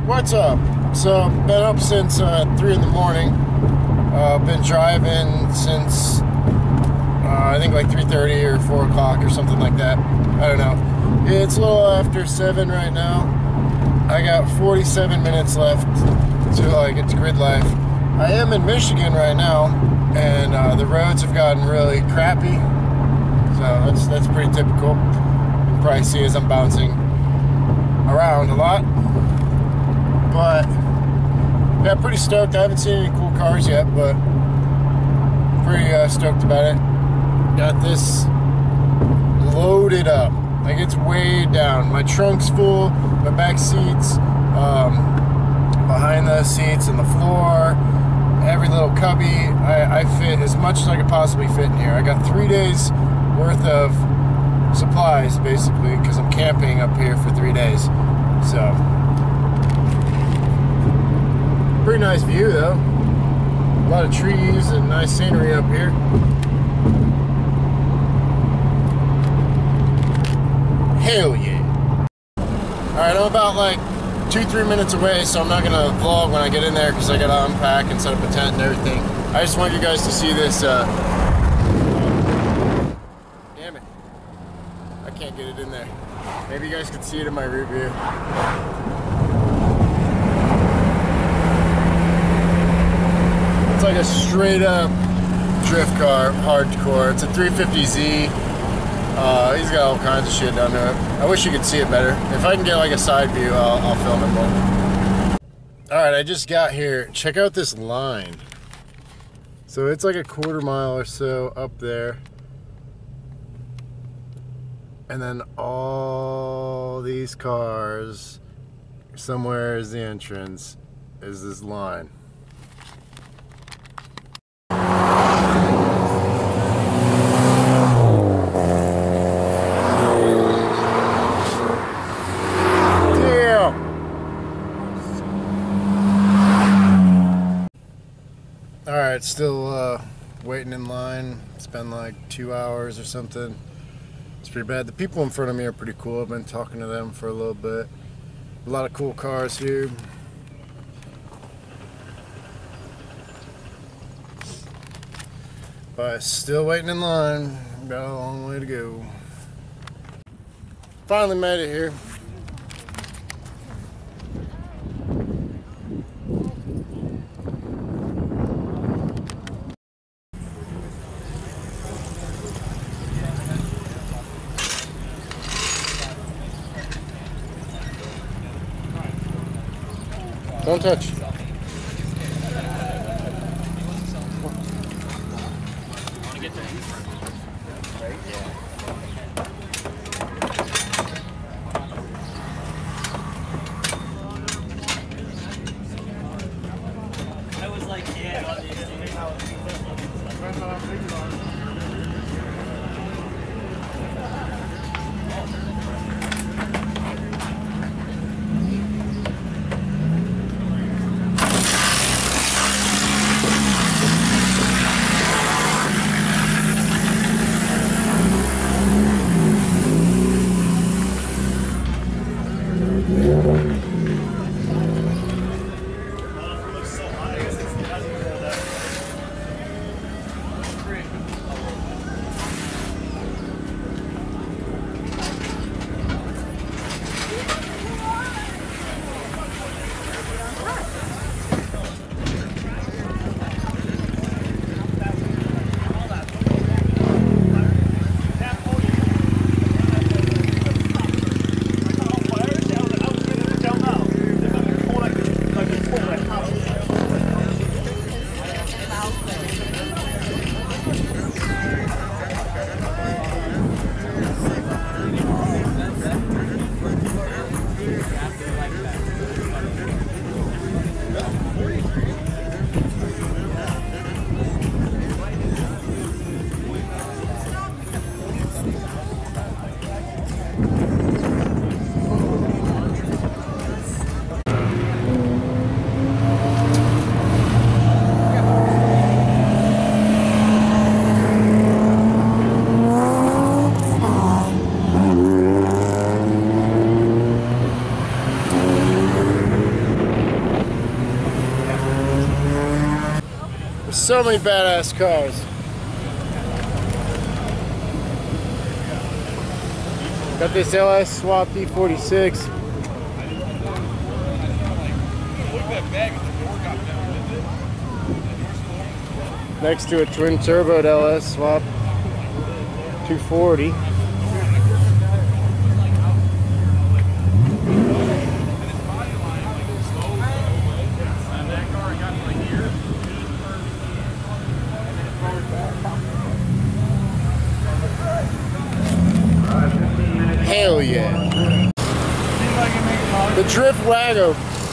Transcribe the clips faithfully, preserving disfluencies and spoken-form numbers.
What's up? So, been up since uh, three in the morning. Uh, been driving since uh, I think like three thirty or four o'clock or something like that. I don't know. It's a little after seven right now. I got forty-seven minutes left till I get to Gridlife. I am in Michigan right now, and uh, the roads have gotten really crappy. So that's that's pretty typical. You can probably see as I'm bouncing around a lot. But yeah, pretty stoked. I haven't seen any cool cars yet, but pretty uh, stoked about it. Got this loaded up. Like, it's way down. My trunk's full, my back seats, um, behind the seats and the floor, every little cubby. I, I fit as much as I could possibly fit in here. I got three days worth of supplies, basically, because I'm camping up here for three days. So, pretty nice view, though. A lot of trees and nice scenery up here. Hell yeah. Alright, I'm about like two, three minutes away, so I'm not going to vlog when I get in there because I got to unpack and set up a tent and everything. I just want you guys to see this. Uh... Damn it. I can't get it in there. Maybe you guys can see it in my rear view. It's like a straight up drift car, hardcore. It's a three fifty Z. Uh, he's got all kinds of shit down there. I wish you could see it better. If I can get like a side view, I'll, I'll film it more. Alright, I just got here. Check out this line. So it's like a quarter mile or so up there. And then all these cars, somewhere is the entrance, is this line. Alright, still uh, waiting in line. It's been like two hours or something. It's pretty bad. The people in front of me are pretty cool. I've been talking to them for a little bit. A lot of cool cars here. But still waiting in line. Got a long way to go. Finally made it here. Don't touch. I was like, yeah. So many badass cars. Got this L S swap D forty-six. Next to a twin turbo L S swap two forty. Hell yeah. The Drift Wago.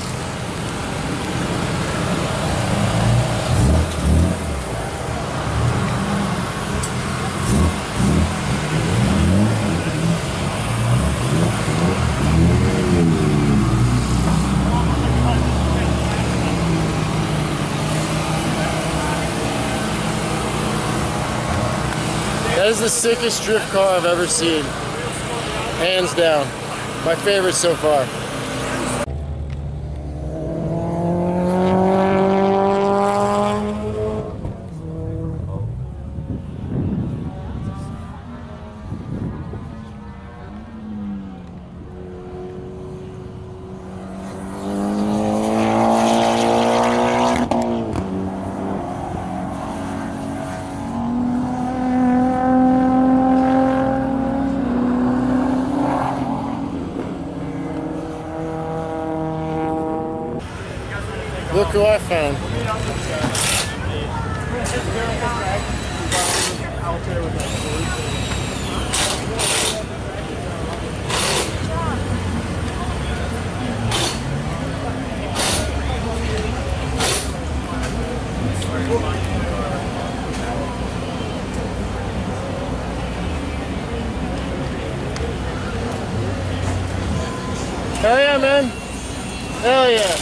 That is the sickest drift car I've ever seen. Hands down. My favorite so far. Look who I found. Hell yeah, man. Hell yeah.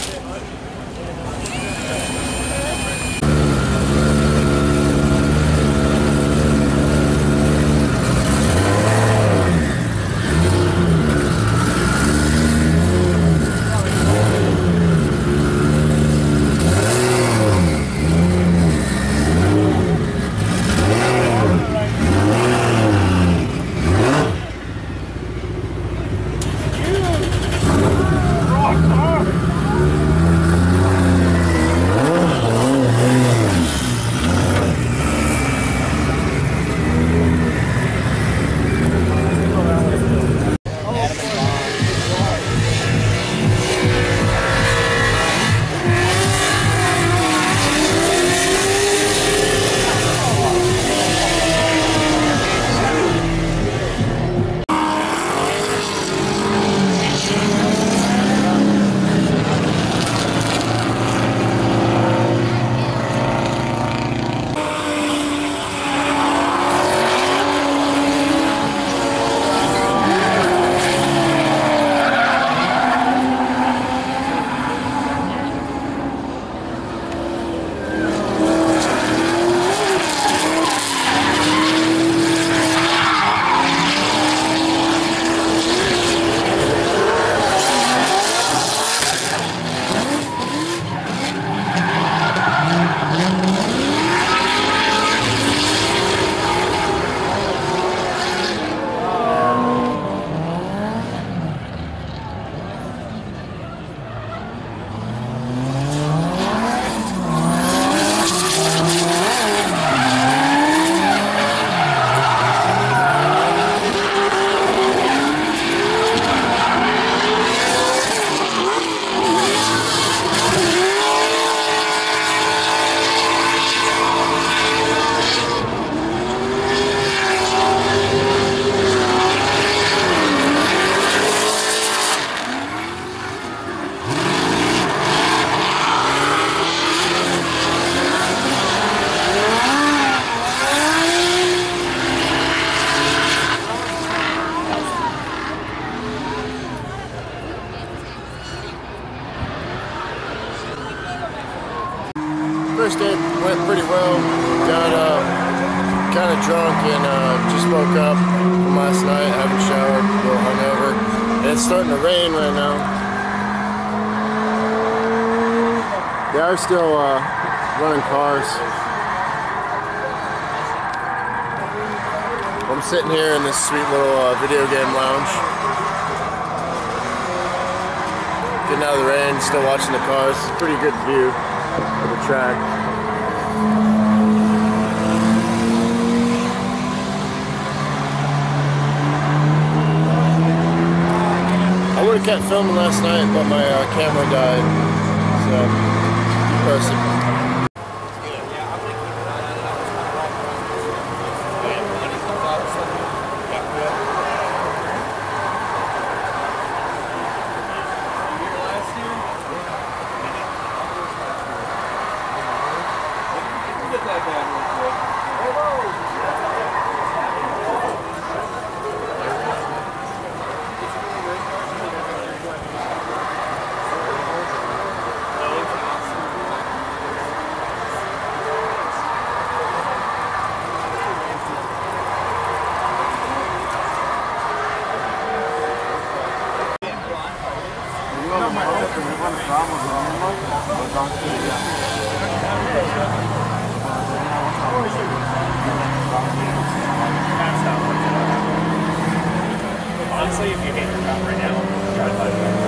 First day went pretty well. Got uh, kind of drunk and uh, just woke up from last night. Haven't showered, a little hungover. And it's starting to rain right now. They are still uh, running cars. sitting here in this sweet little uh, video game lounge. Getting out of the rain, still watching the cars. It's a pretty good view of the track. I would have kept filming last night, but my uh, camera died. So, keep posting. Honestly, if you hate your route right now, try to find it.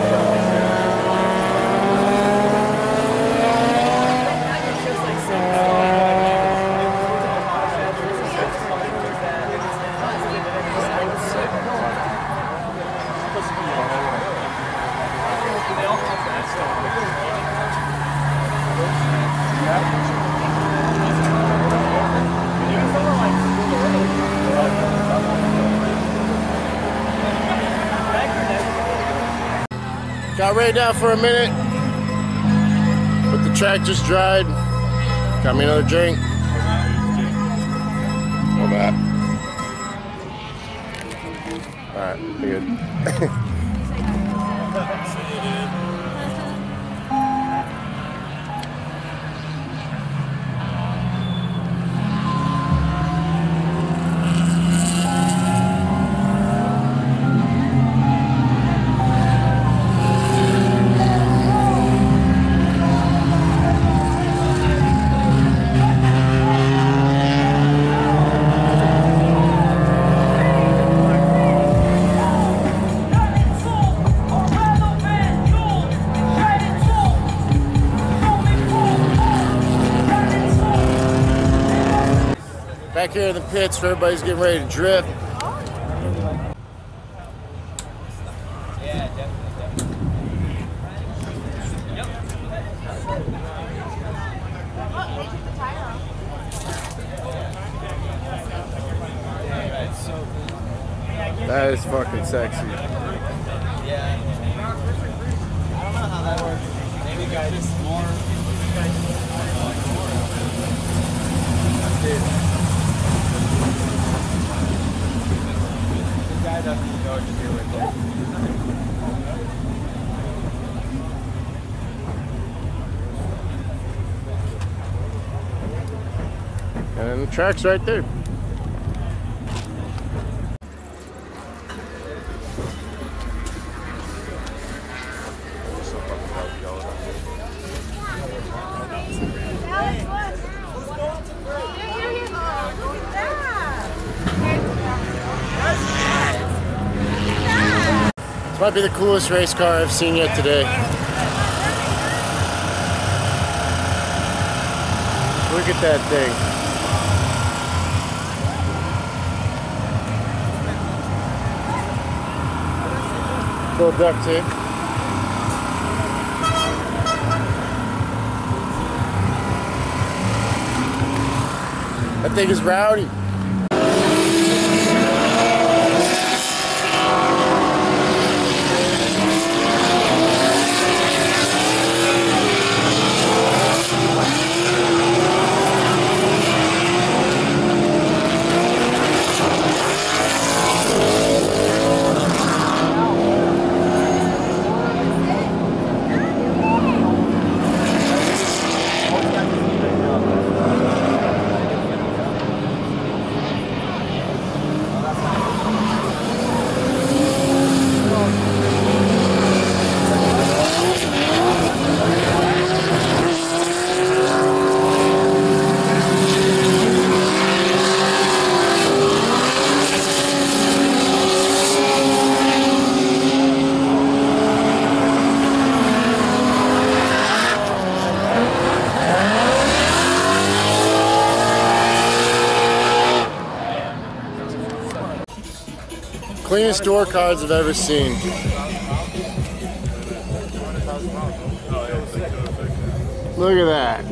Got rained out for a minute, but the track just dried. Got me another drink. All that. Alright, we're good. Back here in the pits where everybody's getting ready to drift. Yeah, definitely, definitely. That is fucking sexy. Yeah. I don't know how that works. Maybe guys just more. Dude. The guy doesn't know what to do with it. And the track's right there. This might be the coolest race car I've seen yet today. Look at that thing. Little duct tape. That thing is rowdy. cleanest door cards I've ever seen. Look at that.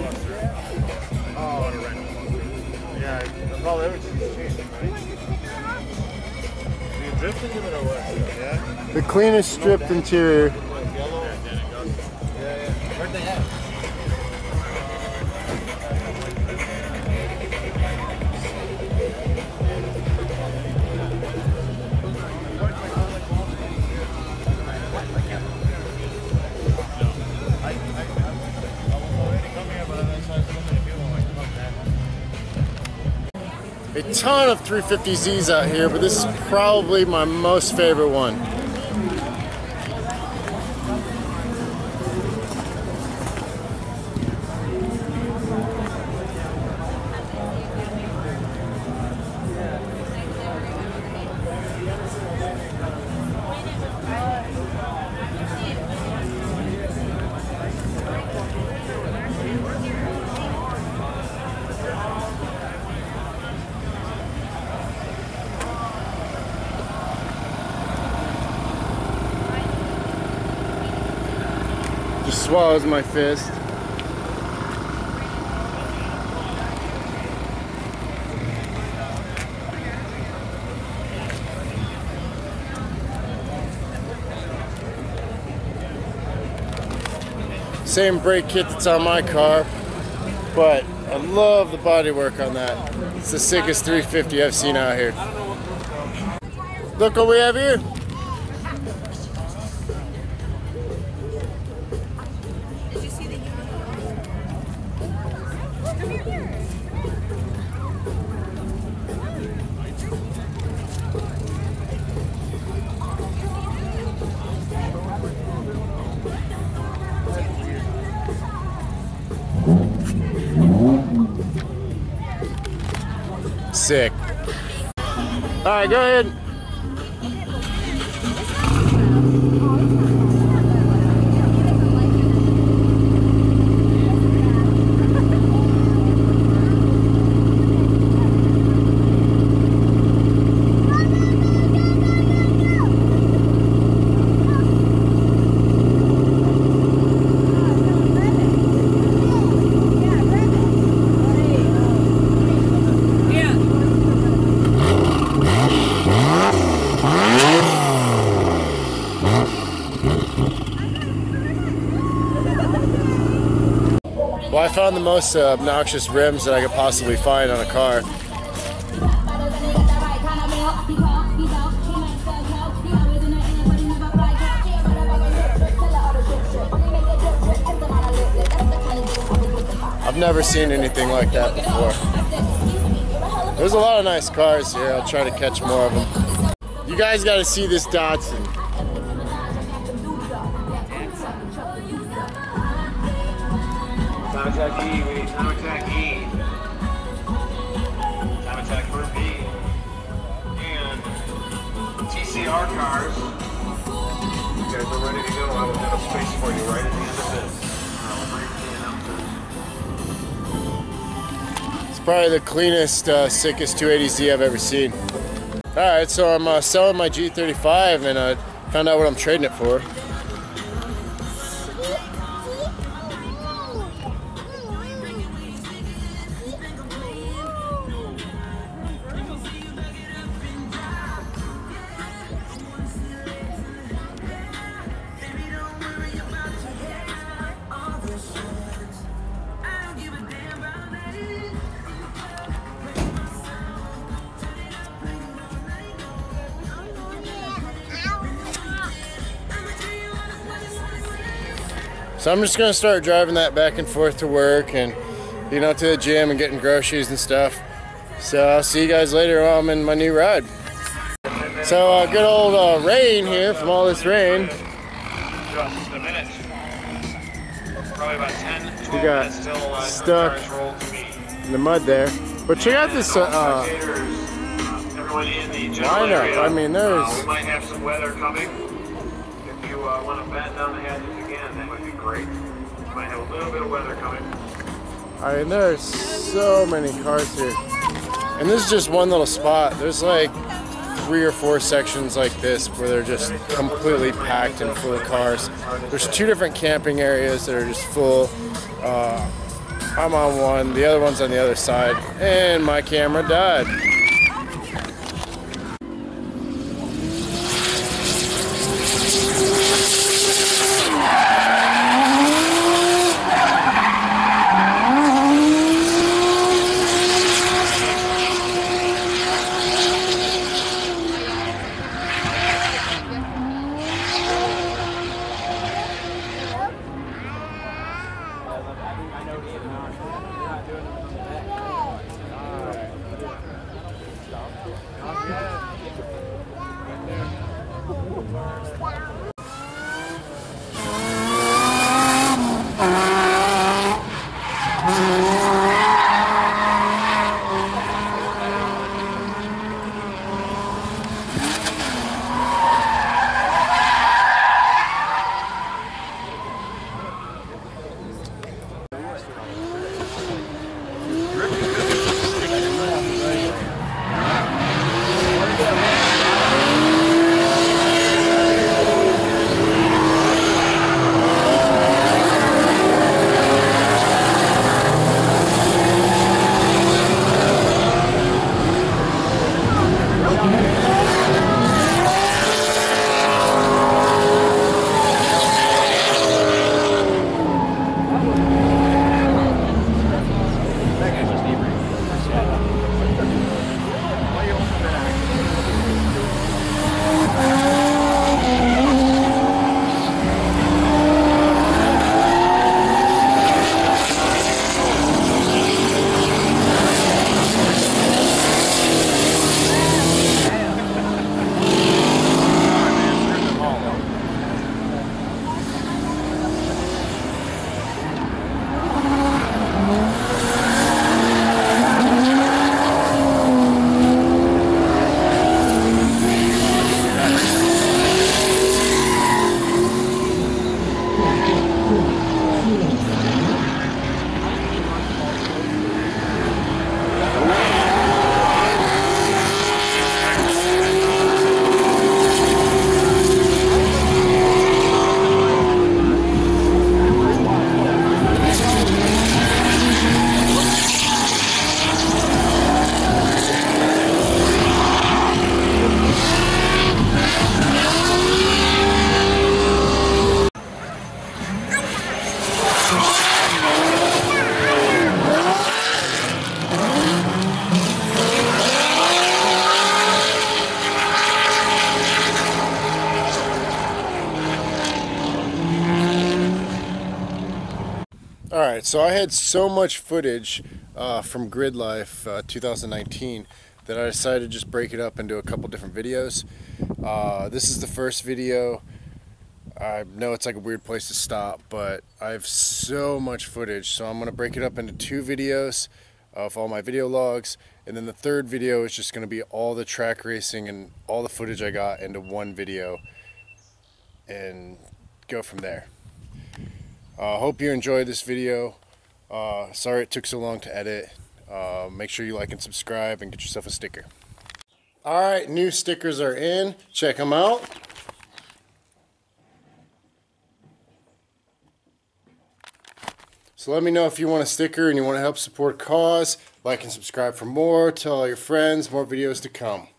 Yeah, probably everything's changing, right? Are you drifting it or what? Yeah? The cleanest stripped interior. Yeah, yeah. Where'd they at? A ton of three fifty Zs out here, but this is probably my most favorite one. Just swallows my fist. Same brake kit that's on my car, but I love the bodywork on that. It's the sickest three fifty I've seen out here. Look what we have here. Sick. All right, go ahead. Well, I found the most uh, obnoxious rims that I could possibly find on a car. I've never seen anything like that before. There's a lot of nice cars here. I'll try to catch more of them. You guys got to see this Datsun. Time attack E, we need time attack E. Time attack for B. And T C R cars. You guys are ready to go. I will have a space for you right at the end of this. It's probably the cleanest, uh, sickest two eighty Z I've ever seen. Alright, so I'm uh, selling my G thirty-five and I uh, found out what I'm trading it for. So I'm just gonna start driving that back and forth to work and, you know, to the gym and getting groceries and stuff. So I'll see you guys later while I'm in my new ride. So uh, good old uh, rain here from all this rain. Just a minute. Probably about ten, twelve We got minutes till uh, stuck cars roll to me. in the mud there. But check out this uh, uh, Everyone in the general lineup. area. I mean, there's... Uh, we might have some weather coming. If you uh, want to bat down the hatches again, that would be great. We might have a little bit of weather coming. I mean, there's so many cars here. And this is just one little spot. There's like three or four sections like this where they're just completely packed and full of cars. There's two different camping areas that are just full. Uh, I'm on one, the other one's on the other side, and my camera died. Alright, so I had so much footage uh, from Gridlife uh, two thousand nineteen that I decided to just break it up into a couple different videos. Uh, this is the first video. I know it's like a weird place to stop, but I have so much footage, so I'm going to break it up into two videos of all my video logs, and then the third video is just going to be all the track racing and all the footage I got into one video, and go from there. I uh, hope you enjoyed this video. Uh, sorry it took so long to edit. Uh, make sure you like and subscribe and get yourself a sticker. Alright, new stickers are in. Check them out. So let me know if you want a sticker and you want to help support a cause. Like and subscribe for more. Tell all your friends. More videos to come.